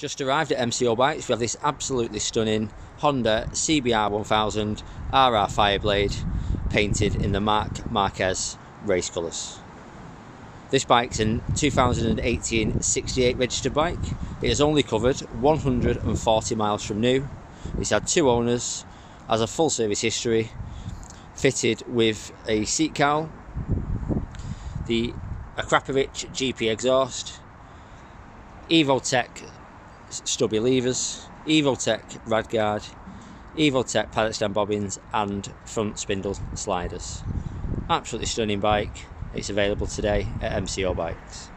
Just arrived at MCO Bikes. We have this absolutely stunning Honda CBR1000RR Fireblade painted in the Marquez race colours. This bike's a 2018 68 registered bike. It has only covered 140 miles from new. It's had 2 owners, has a full service history, fitted with a seat cowl, a Krapovich GP exhaust, Evotech stubby levers, Evotech radguard, Evotech paddock stand bobbins and front spindle sliders. Absolutely stunning bike. It's available today at MCO Bikes.